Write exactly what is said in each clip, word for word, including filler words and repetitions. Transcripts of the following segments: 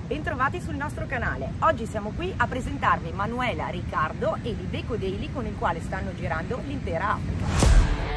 Bentrovati sul nostro canale. Oggi siamo qui a presentarvi Manuela, Riccardo e l'Iveco Daily con il quale stanno girando l'intera Africa.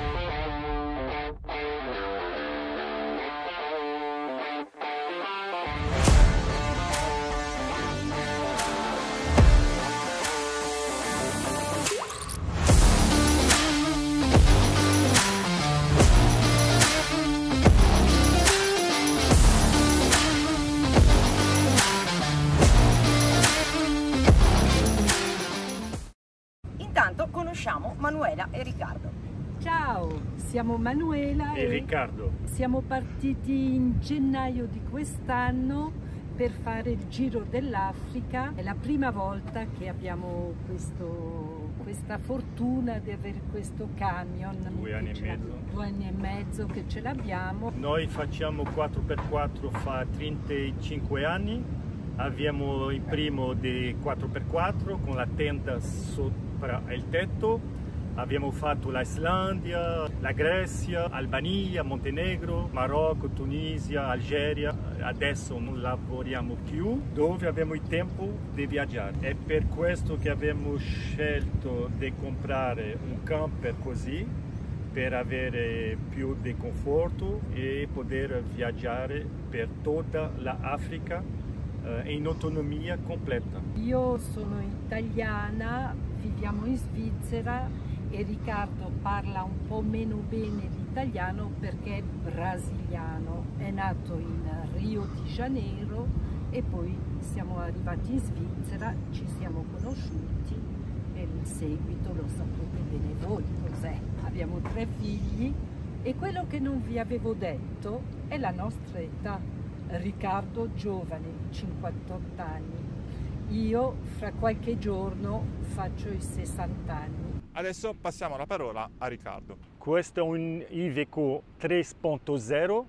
Intanto conosciamo Manuela e Riccardo. Ciao, siamo Manuela e, e Riccardo. Siamo partiti in gennaio di quest'anno per fare il giro dell'Africa. È la prima volta che abbiamo questo, questa fortuna di avere questo camion. Due anni e mezzo. Due anni e mezzo che ce l'abbiamo. Noi facciamo quattro per quattro fa trentacinque anni. Abbiamo il primo di quattro per quattro con la tenda sopra il tetto. Abbiamo fatto l'Islandia, la Grecia, Albania, Montenegro, Marocco, Tunisia, Algeria. Adesso non lavoriamo più, dove abbiamo il tempo di viaggiare. È per questo che abbiamo scelto di comprare un camper così, per avere più di conforto e poter viaggiare per tutta l'Africa in autonomia completa. Io sono italiana, viviamo in Svizzera e Riccardo parla un po' meno bene l'italiano perché è brasiliano. È nato in Rio di Janeiro e poi siamo arrivati in Svizzera, ci siamo conosciuti e il seguito lo saprete bene voi cos'è. Abbiamo tre figli e quello che non vi avevo detto è la nostra età. Riccardo giovane, cinquantotto anni, io fra qualche giorno faccio i sessanta anni. Adesso passiamo la parola a Riccardo. Questo è un Iveco tre punto zero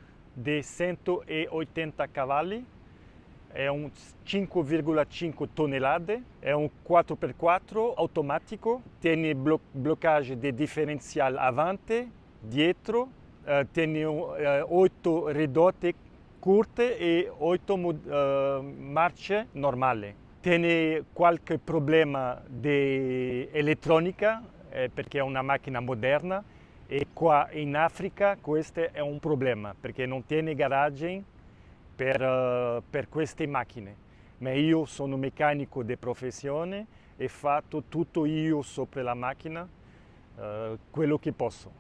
di centottanta cavalli, è un cinque virgola cinque tonnellate, è un quattro per quattro automatico, tiene blo bloccaggio di differenziale avanti, dietro, eh, tiene eh, otto ridotte corte e otto uh, marce normali. Tiene qualche problema di elettronica eh, perché è una macchina moderna e qua in Africa questo è un problema perché non tiene garage per, uh, per queste macchine. Ma io sono meccanico di professione e fatto tutto io sopra la macchina, uh, quello che posso.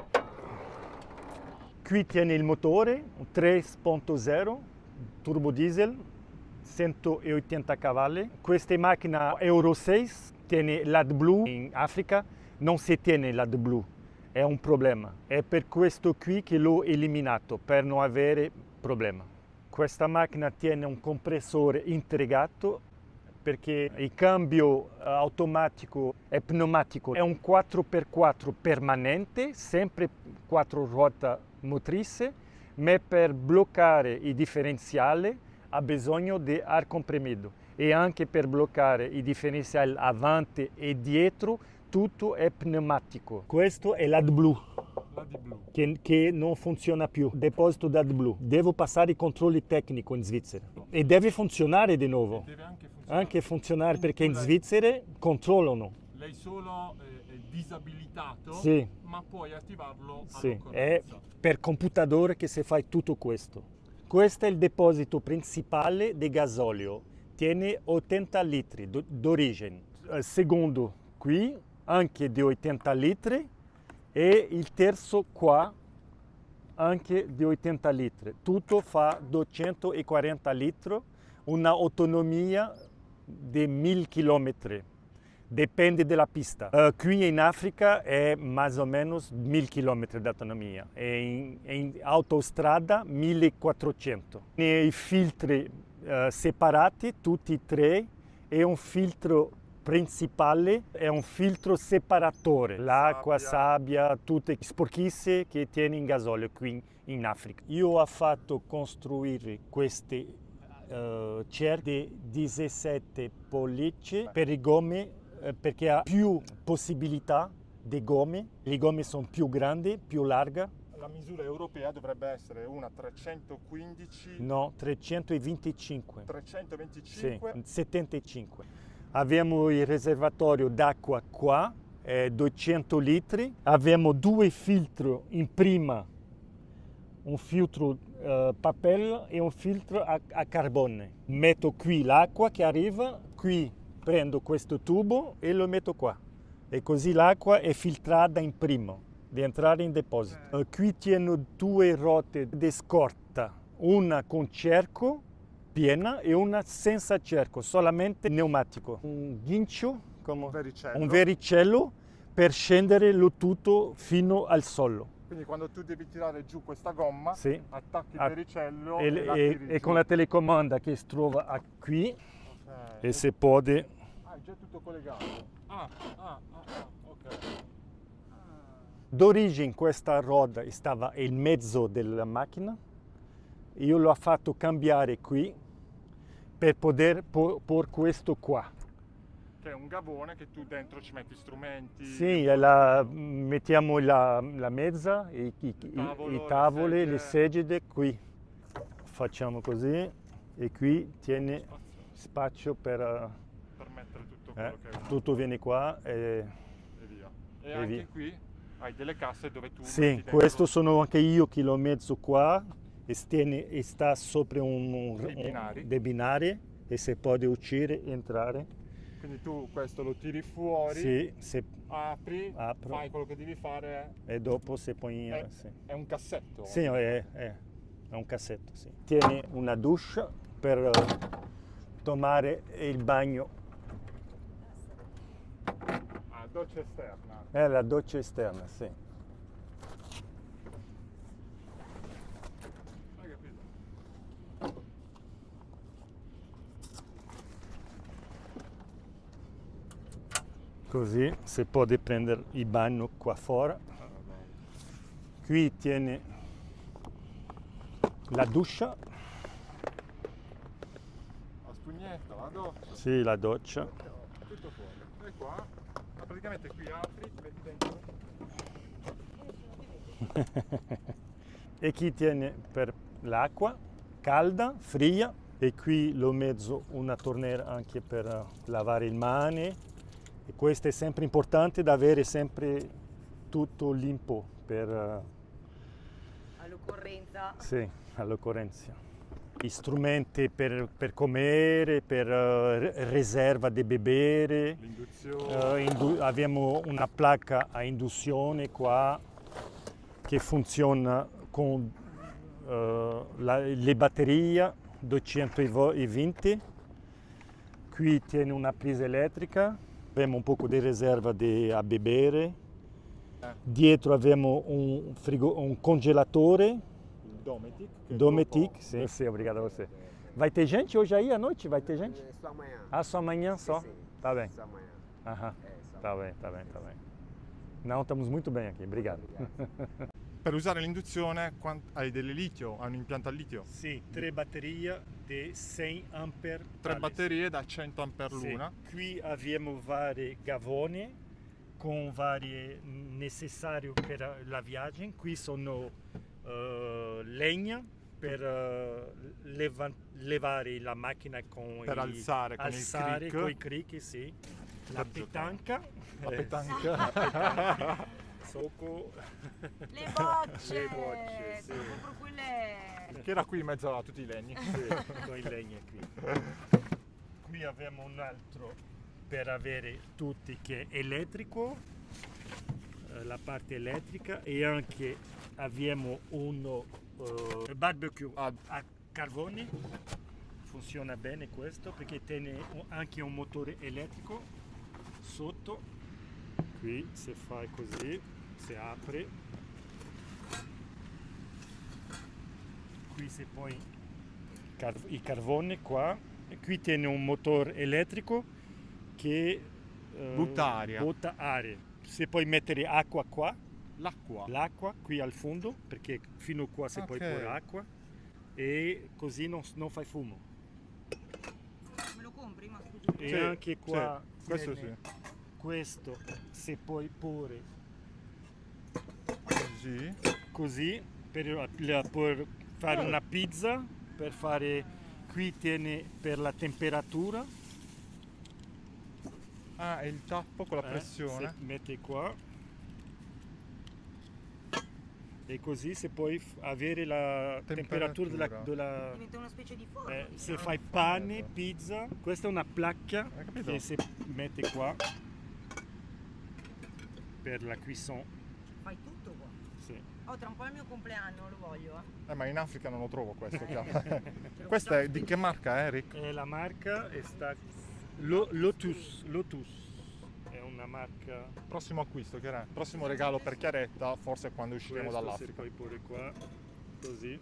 Qui tiene il motore, un tre punto zero, turbo diesel, centottanta cavalli. Questa macchina Euro sei tiene l'AdBlue in Africa, non si tiene l'AdBlue, è un problema. È per questo qui che l'ho eliminato, per non avere problema. Questa macchina tiene un compressore integrato perché il cambio automatico e pneumatico è un quattro per quattro permanente, sempre quattro ruote motrice, ma per bloccare il differenziale ha bisogno di aria comprimido e anche per bloccare i differenziali avanti e dietro tutto è pneumatico. Questo è l'AdBlue che, che non funziona più, deposito d'AdBlue. Devo passare i controlli tecnici in Svizzera e deve funzionare di nuovo. Deve anche funzionare, anche funzionare perché in Svizzera controllano. Lei solo è disabilitato, sì, ma puoi attivarlo sì, è per computadore che si fa tutto questo. Questo è il deposito principale di gasolio, tiene ottanta litri d'origine. Secondo qui anche di ottanta litri e il terzo qua anche di ottanta litri. Tutto fa duecentoquaranta litri, un'autonomia di mille chilometri. Dipende dalla pista. Uh, qui in Africa è più o meno mille chilometri di autonomia e in, in autostrada millequattrocento. I filtri uh, separati, tutti e tre, e un filtro principale è un filtro separatore. L'acqua, sabbia. sabbia, tutte sporchizze che tiene in gasolio qui in Africa. Io ho fatto costruire queste uh, cerche di diciassette pollici per i gomme perché ha più possibilità di gomme, le gomme sono più grandi, più larghe la misura europea dovrebbe essere una trecentoquindici, No, trecentoventicinque. trecentoventicinque. Sì, settantacinque. Abbiamo il riservatorio d'acqua qua, eh, duecento litri. Abbiamo due filtri in prima, un filtro eh, papel e un filtro a, a carbone. Metto qui l'acqua che arriva, qui prendo questo tubo e lo metto qua. E così l'acqua è filtrata in prima di entrare in deposito. Eh, qui tiene due ruote di scorta, una con cerco piena e una senza cerco, solamente pneumatico. Un ghincio, come- Un vericello. un vericello per scendere il tutto fino al suolo. Quindi quando tu devi tirare giù questa gomma, Sì. attacchi il Ah, vericello E, e, la e- tiri e giù. con la telecomanda che si trova a qui Ok. e si può. de- Ah, è già tutto collegato. Ah, ah, ah, ah, ok. D'origine questa roda stava in mezzo della macchina, io l'ho fatto cambiare qui per poter por, por questo qua. Che è un gavone che tu dentro ci metti strumenti. Sì, e la- mettiamo la, la mezza, i, i- i- tavolo, i le tavoli, le sedie. sedie qui. Facciamo così e qui tiene spazio per... eh, Per mettere tutto eh, quello che è tutto viene qua. E, e via. E, E anche via. qui hai delle casse dove tu sì, metti dentro questo sono anche io che l'ho messo qua e, stiene- e sta sopra un, un- Dei binari. dei binari e si può uscire e entrare. Quindi tu questo lo tiri fuori, Sì, se- apri, Apro. fai quello che devi fare. e dopo si poi... È, sì. è un cassetto. Sì, è, è- è un cassetto, sì. Tiene una douche per eh, tomare il bagno. Ah, doccia esterna. È la doccia esterna, sì. Hai capito? Così si può prendere il bagno qua fuori. Qui tiene la doccia, La spugnetta, la doccia, sì, la doccia. tutto fuori. E qua, ma praticamente qui apri, ti metti dentro. E qui tiene per l'acqua calda, fria, e qui l'ho messo una torniera anche per eh, lavare le mani. E questo è sempre importante da avere sempre tutto limpo per, eh, All'occorrenza. sì, all'occorrenza. Gli strumenti per, per comere, per eh, re- riserva di bere. L'induzione. Eh, indu- abbiamo una placca a induzione qua che funziona con eh, la- le batterie duecentoventi. Qui tiene una presa elettrica, abbiamo un po' di riserva di, a bere. Eh. Dietro abbiamo un, frigo- un congelatore, Il Dometic. che Dometic. dopo- Sim, sim, obrigado a você. Vai ter gente hoje aí à noite? Vai ter gente? É só amanhã. Ah, só amanhã só? Sim, Tá bem. Só amanhã. Aham. É, só Tá bem, tá bem, tá bem. Não, estamos muito bem aqui, obrigado. Per usare l'induzione quan- hai delle litio, hai un impianto al litio. Sì, tre batterie di cem ampere. Tre batterie da cento ampere l'una. Qui abbiamo vari gavoni con vari necessari per la viaggio. Qui sono eh, legna per eh, leva- levare la macchina con Per i, alzare con il alzare crick. con i crick, sì. La Per giocare. petanca. La eh, petanca. Socco. Le bocce. Le bocce, sì. Sono proprio quelle. che era qui in mezzo a tutti i legni. Sì, con i legni qui. Qui abbiamo un altro per avere tutti che è elettrico, eh, la parte elettrica, e anche abbiamo uno eh, barbecue Ah. a carbone. Funziona bene questo perché tiene un- anche un motore elettrico sotto. Qui si fa così, si apre. Qui si poi car- il carbone qua, e qui tiene un motore elettrico che eh, Butta aria. butta aria. Si puoi mettere acqua qua, L'acqua. l'acqua qui al fondo, perché fino qua si puoi Ok. porre acqua, e così non, non fai fumo. Me lo compri, ma E Sì, anche qua sì, questo tiene sì. questo si puoi porre Così. così per, per fare una pizza, per fare, qui tiene per la temperatura. Ah, è il tappo con la Eh, pressione. se metti qua. E così se puoi f- avere la temperatura, della, della Diventa una specie di forno. eh, se diciamo. fai pane, pizza, questa è una placca Hai capito? che si mette qua per la cuisson. Fai tutto qua. Sì. Oh, tra un po' è il mio compleanno, lo voglio, eh. Eh, ma in Africa non lo trovo questo. chiaro. Ce lo Questa è facciamo di che marca, eh, Rick? E la marca è sta Lo- Lotus, Lotus è una marca. Prossimo acquisto, che era? Prossimo regalo per Chiaretta, forse quando usciremo Questo dall'Africa. se poi pure qua, così.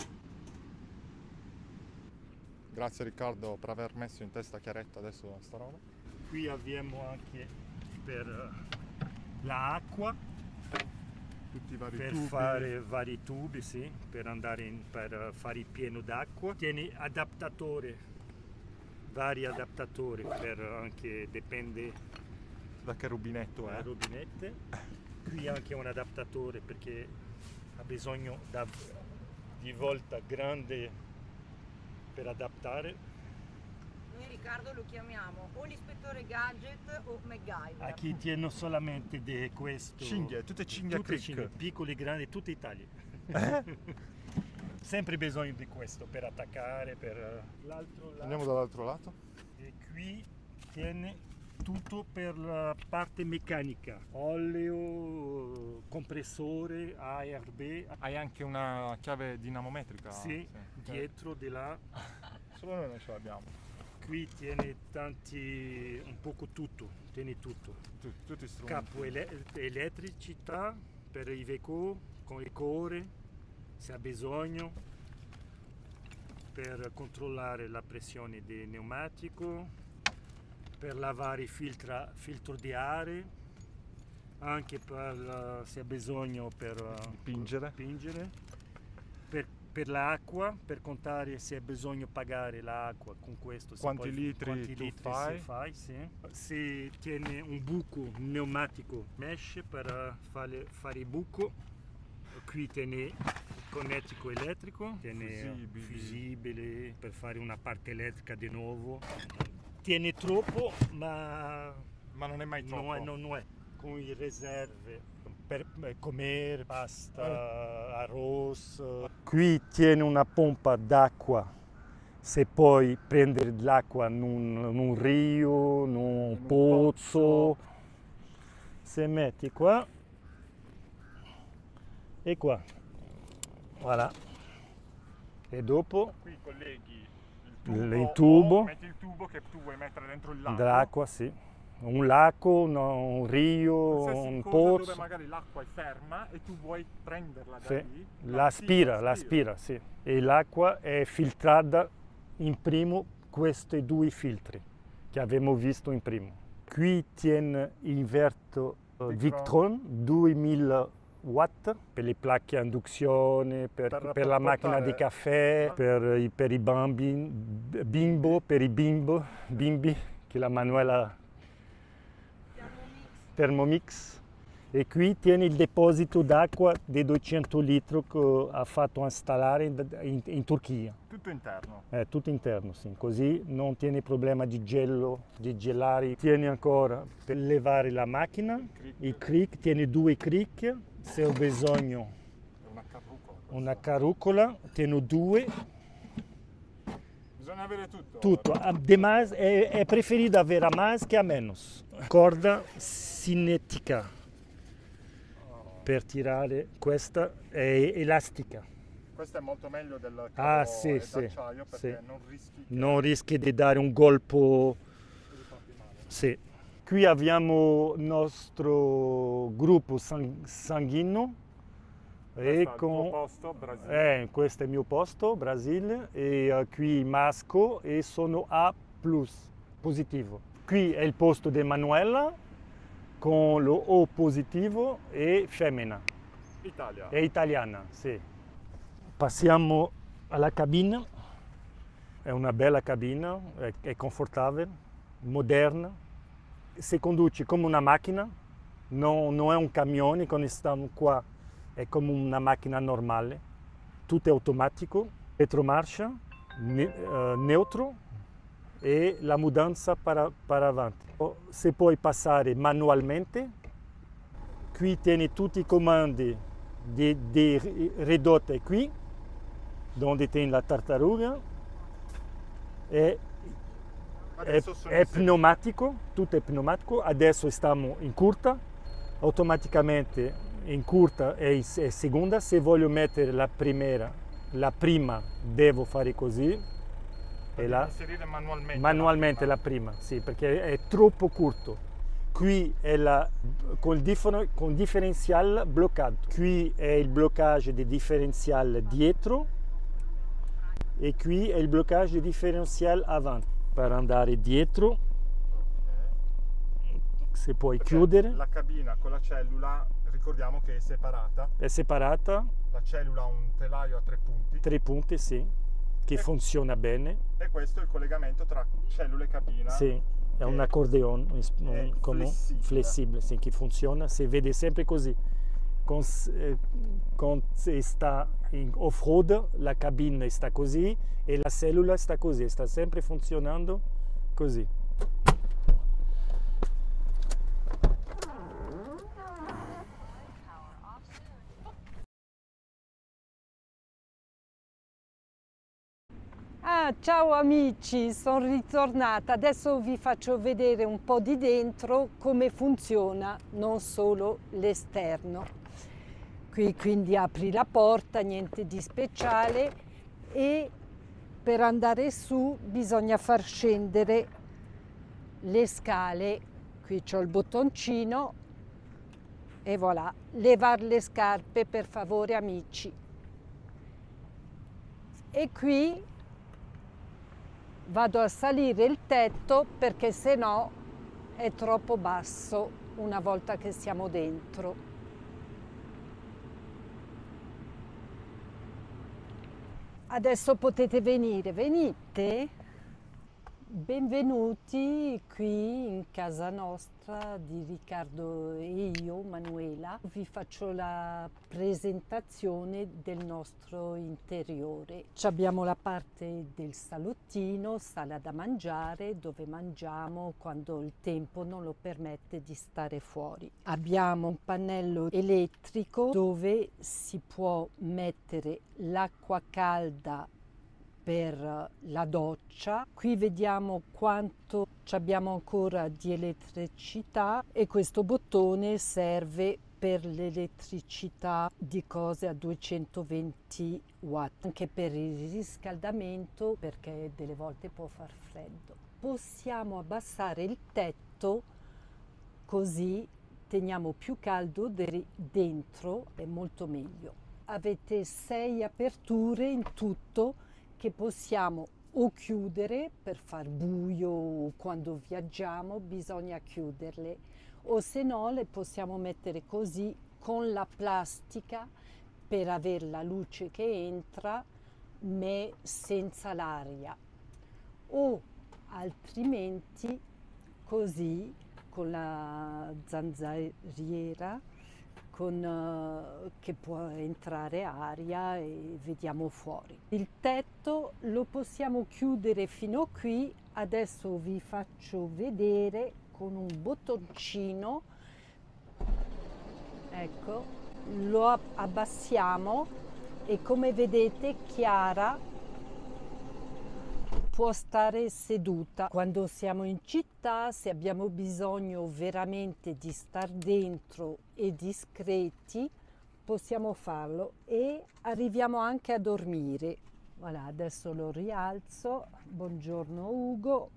Grazie Riccardo per aver messo in testa a Chiaretta adesso sta roba. Qui abbiamo anche per l'acqua, Tutti i vari per tubi. fare vari tubi, sì, per andare in, per fare il pieno d'acqua. Tieni adattatore, vari adattatori per anche, dipende Da che rubinetto dalle è? rubinette. Qui anche un adattatore perché ha bisogno da, di volta grande per adattare. Noi Riccardo lo chiamiamo o l'ispettore gadget o MacGyver. A chi tiene solamente di questo. Cinghie, tutte cinghie tutte cric. cinghie, piccoli, grandi, tutte Italia. Eh? Sempre bisogno di questo per attaccare, per l'altro lato. Andiamo dall'altro lato. E qui tiene tutto per la parte meccanica, olio, compressore, A R B, Hai anche una chiave dinamometrica? sì, ok. dietro di là. Solo noi non ce l'abbiamo. Qui tiene tanti, un poco tutto, tiene tutto. Tu- tutti i strumenti. Capo ele- elettricità per i veicoli con il core se ha bisogno, per controllare la pressione del pneumatico, per lavare il filtra- filtro di aria, anche per, eh, se ha bisogno per eh, Pingere. pingere, per, per l'acqua, per contare se ha bisogno di pagare l'acqua con questo. se Quanti poi- litri quanti tu litri fai? si fai, sì. Se tiene un buco pneumatico mesh per eh, fare, fare il buco, qui tiene connettico elettrico, tiene Fusibili. fusibile per fare una parte elettrica di nuovo. Tiene troppo, ma Ma non è mai troppo. non è, non è. Con le riserve per eh, comer, pasta, arroz. Qui tiene una pompa d'acqua se puoi prendere l'acqua in un, in un rio, in un un pozzo. Se metti qua e qua, voilà. E dopo Qui colleghi Il il tubo, tubo. o metti il tubo che tu vuoi mettere dentro il lago. dell'acqua, sì. Un lago, no, un rio, Qualsiasi un cosa pozzo. dove magari l'acqua è ferma e tu vuoi prenderla da Sì, lì. l'aspira, l'aspira, sì. E l'acqua è filtrata in primo questi due filtri che abbiamo visto in primo. Qui tiene inverto uh, Victron. Victron duemila watt per le placche a induzione, per, Per- per per la macchina portare- di caffè, per i, per i bambini, bimbo, per i bimbo, bimbi, che la Manuela Thermomix. E qui tiene il deposito d'acqua di duecento litri che ha fatto installare in, in, in Turchia. Tutto interno. È tutto interno, sì. Così non tiene problema di gelo, di gelare. Tiene ancora per levare la macchina, i cric, tiene due cric, se ho bisogno È una carrucola. una carrucola, tiene due, Bisogna avere tutto. tutto. A- de mais- è, è preferito avere a mais che a menos. Corda cinetica per tirare, questa è elastica. Questo è molto meglio del cavo Ah, sì, e sì, d'acciaio perché sì. non rischi che Non rischi di dare un colpo. ti fatti male. Sì. Qui abbiamo il nostro gruppo sang- sanguigno. Questo è E il tuo con, posto, Brasile. eh, questo è il mio posto, Brasile, e eh, qui masco e sono A plus, positivo. Qui è il posto di Manuela con lo O positivo e femmina, Italia. è italiana, sì. Passiamo alla cabina, è una bella cabina, è, è confortabile, moderna, si conduce come una macchina, non, non è un camione, quando stiamo qua è come una macchina normale, tutto è automatico, retromarcia, ne, uh, neutro e la mudanza per, per avanti. Se puoi passare manualmente, qui tieni tutti i comandi di, di ridotte qui, dove tieni la tartaruga, e è, è pneumatico, tutto è pneumatico. Adesso stiamo in curta, automaticamente in curta e in seconda. Se voglio mettere la prima, la prima devo fare così e la, inserire manualmente, manualmente la prima. la prima, sì, perché è troppo corto. Qui è la, con, differ, con differenziale bloccato. Qui è il bloccaggio di differenziale dietro e qui è il bloccaggio di differenziale avanti. Per andare dietro, se puoi perché chiudere. La cabina con la cellula, ricordiamo che è separata. È separata. La cellula ha un telaio a tre punti. Tre punti, sì, che e, funziona bene. E questo è il collegamento tra cellula e cabina. Sì, è un accordeon un, come flessibile, flessibile sì, che funziona, si vede sempre così. Quando si sta in off-road, la cabina sta così e la cellula sta così, sta sempre funzionando così. Ah, ciao amici, sono ritornata. Adesso vi faccio vedere un po' di dentro come funziona, non solo l'esterno. Qui quindi apri la porta, niente di speciale, e per andare su bisogna far scendere le scale. Qui c'ho il bottoncino e voilà, levar le scarpe per favore amici. E qui vado a salire il tetto perché se no è troppo basso una volta che siamo dentro. Adesso potete venire, venite, benvenuti qui in casa nostra di Riccardo e io, Manuela. Vi faccio la presentazione del nostro interiore. Ci abbiamo la parte del salottino, sala da mangiare, dove mangiamo quando il tempo non lo permette di stare fuori. Abbiamo un pannello elettrico dove si può mettere l'acqua calda per la doccia. Qui vediamo quanto abbiamo ancora di elettricità e questo bottone serve per l'elettricità di cose a duecentoventi watt, anche per il riscaldamento perché delle volte può far freddo. Possiamo abbassare il tetto così teniamo più caldo dentro, è molto meglio. Avete sei aperture in tutto che possiamo o chiudere per far buio o quando viaggiamo bisogna chiuderle, o se no le possiamo mettere così con la plastica per avere la luce che entra ma senza l'aria, o altrimenti così con la zanzariera con, uh, che può entrare aria e vediamo fuori. Il tetto lo possiamo chiudere fino a qui, adesso vi faccio vedere con un bottoncino, ecco, lo abbassiamo e come vedete Chiara può stare seduta. Quando siamo in città, se abbiamo bisogno veramente di star dentro e discreti, possiamo farlo e arriviamo anche a dormire. Voilà, adesso lo rialzo. Buongiorno Ugo,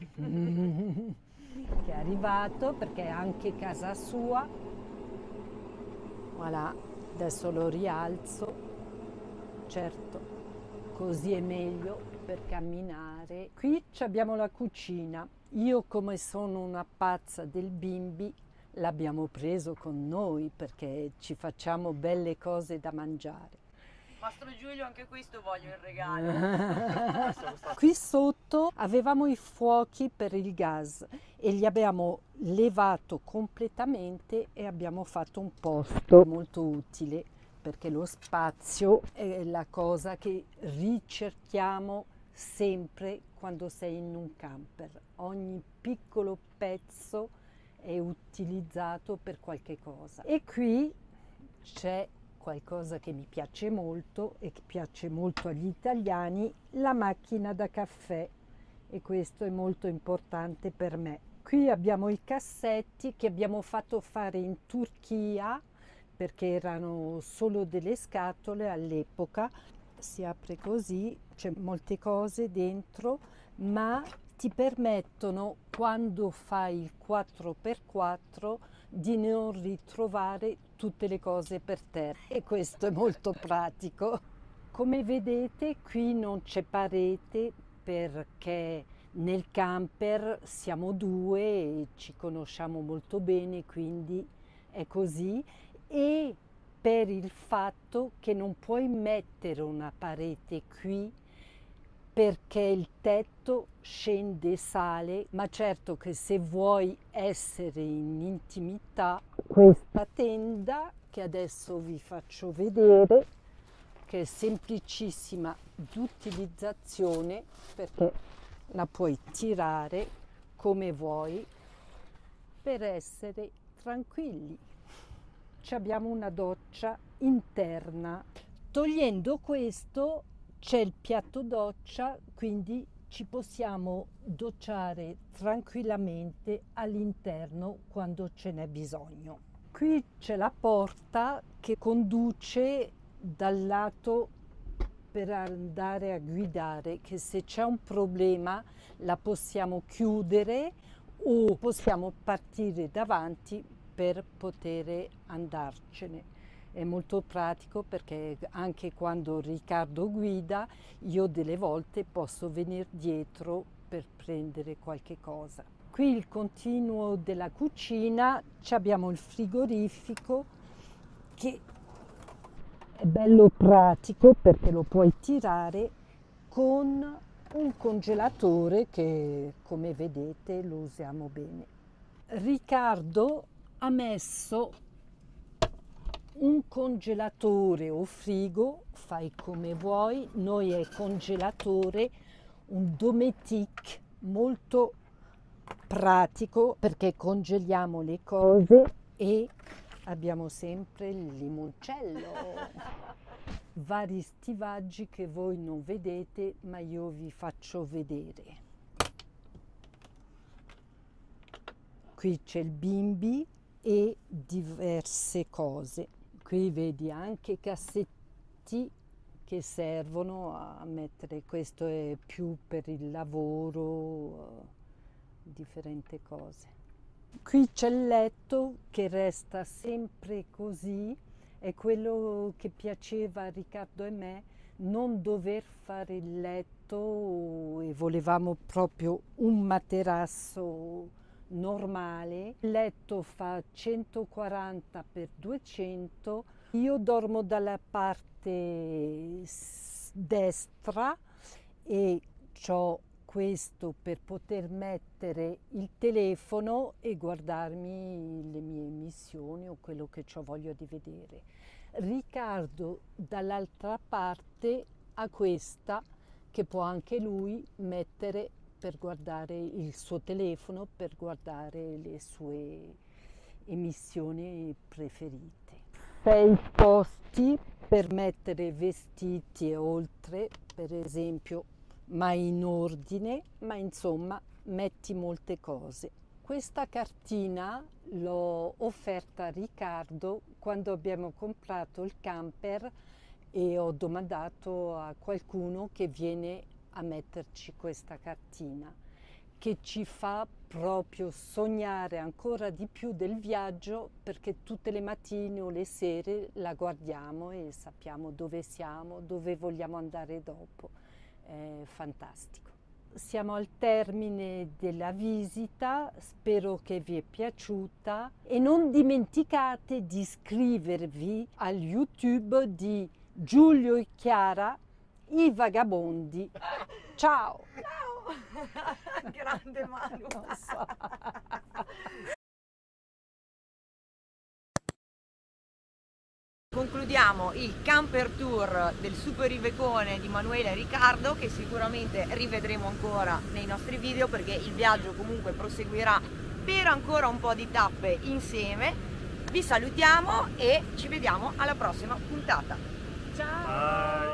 che è arrivato perché è anche casa sua. Voilà, adesso lo rialzo. Certo, così è meglio per camminare. Qui abbiamo la cucina. Io, come sono una pazza del bimbi, l'abbiamo preso con noi perché ci facciamo belle cose da mangiare. Mastro Giulio, anche questo voglio il regalo. Qui sotto avevamo i fuochi per il gas e li abbiamo levato completamente e abbiamo fatto un posto molto utile perché lo spazio è la cosa che ricerchiamo sempre quando sei in un camper. Ogni piccolo pezzo è utilizzato per qualche cosa. E qui c'è qualcosa che mi piace molto e che piace molto agli italiani, la macchina da caffè, e questo è molto importante per me. Qui abbiamo i cassetti che abbiamo fatto fare in Turchia perché erano solo delle scatole all'epoca. Si apre così, c'è molte cose dentro, ma ti permettono, quando fai il quattro per quattro, di non ritrovare tutte le cose per terra, e questo è molto pratico. Come vedete, qui non c'è parete perché nel camper siamo due e ci conosciamo molto bene, quindi è così, e per il fatto che non puoi mettere una parete qui perché il tetto scende e sale, ma certo che se vuoi essere in intimità, questa tenda che adesso vi faccio vedere, che è semplicissima d'utilizzazione perché la puoi tirare come vuoi per essere tranquilli. Ci abbiamo una doccia interna. Togliendo questo c'è il piatto doccia, quindi ci possiamo docciare tranquillamente all'interno quando ce n'è bisogno. Qui c'è la porta che conduce dal lato per andare a guidare, che se c'è un problema la possiamo chiudere o possiamo partire davanti per poter andarcene. È molto pratico perché anche quando Riccardo guida, io delle volte posso venire dietro per prendere qualche cosa. Qui il continuo della cucina, abbiamo il frigorifero che è bello pratico perché lo puoi tirare con un congelatore che, come vedete, lo usiamo bene. Riccardo ha messo un congelatore o frigo, fai come vuoi, noi è congelatore, un Dometic molto pratico perché congeliamo le cose e abbiamo sempre il limoncello, vari stivaggi che voi non vedete ma io vi faccio vedere. Qui c'è il bimbi e diverse cose. Qui vedi anche cassetti che servono a mettere, questo è più per il lavoro, differenti cose. Qui c'è il letto che resta sempre così, è quello che piaceva a Riccardo e me, non dover fare il letto, e volevamo proprio un materasso normale. Il letto fa centoquaranta per duecento, io dormo dalla parte destra e ho questo per poter mettere il telefono e guardarmi le mie emissioni o quello che ho voglia di vedere. Riccardo dall'altra parte ha questa che può anche lui mettere per guardare il suo telefono, per guardare le sue emissioni preferite. Sei posti per mettere vestiti e oltre, per esempio, ma in ordine, ma insomma metti molte cose. Questa cartina l'ho offerta a Riccardo quando abbiamo comprato il camper e ho domandato a qualcuno che viene a metterci questa cartina, che ci fa proprio sognare ancora di più del viaggio, perché tutte le mattine o le sere la guardiamo e sappiamo dove siamo, dove vogliamo andare dopo. È fantastico. Siamo al termine della visita, spero che vi è piaciuta e non dimenticate di iscrivervi al YouTube di Giulio e Chiara, i vagabondi. Ciao! Ciao! Grande Manu! Non so. Con concludiamo il camper tour del Super Ivecone di Manuela e Riccardo, che sicuramente rivedremo ancora nei nostri video, perché il viaggio comunque proseguirà per ancora un po' di tappe insieme. Vi salutiamo e ci vediamo alla prossima puntata. Ciao! Bye.